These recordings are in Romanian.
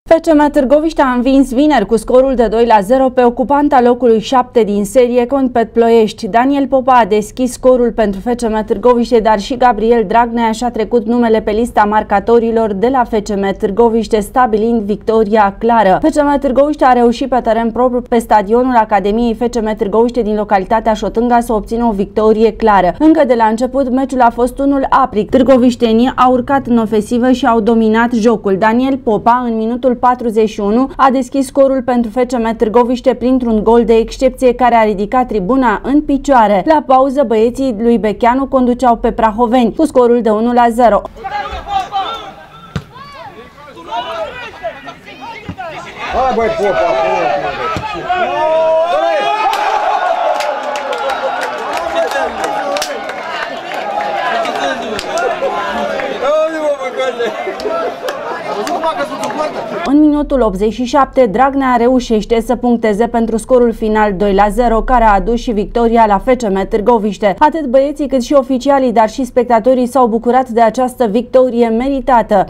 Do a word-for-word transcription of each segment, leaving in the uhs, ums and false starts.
F C M Târgoviște a învins vineri cu scorul de doi la zero pe ocupanta locului șapte din serie Conpet Ploiești. Daniel Popa a deschis scorul pentru F C M Târgoviște, dar și Gabriel Dragnea și-a trecut numele pe lista marcatorilor de la F C M Târgoviște, stabilind victoria clară. F C M Târgoviște a reușit pe teren propriu pe stadionul Academiei F C M Târgoviște din localitatea Șotânga să obțină o victorie clară. Încă de la început, meciul a fost unul apric. Târgoviștenii au urcat în ofensivă și au dominat jocul. Daniel Popa, în minutul patruzeci și unu, a deschis scorul pentru F C M Târgoviște printr-un gol de excepție care a ridicat tribuna în picioare. La pauză, băieții lui Becheanu conduceau pe prahoveni cu scorul de unu la zero. Hai băi, Popa! În minutul optzeci și șapte, Dragnea reușește să puncteze pentru scorul final doi la zero, care a adus și victoria la F C M Târgoviște. Atât băieții cât și oficialii, dar și spectatorii s-au bucurat de această victorie meritată.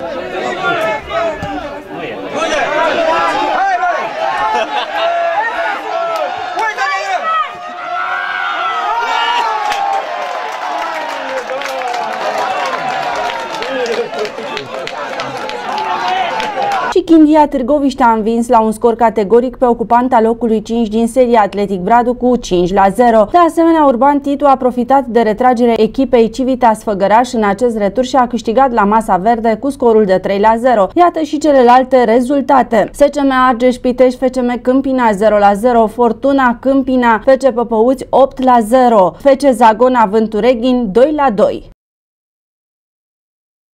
Și Chindia Târgoviște a învins la un scor categoric pe ocupanta locului cinci din serie Atletic Bradu cu cinci la zero. De asemenea, Urban Titu a profitat de retragerea echipei Civitas Făgăraș în acest retur și a câștigat la masa verde cu scorul de trei la zero. Iată și celelalte rezultate. S C M Argeș Pitești F C M Câmpina zero la zero, Fortuna Câmpina F C Păpăuți opt la zero, F C Zagona Vântureghin doi la doi.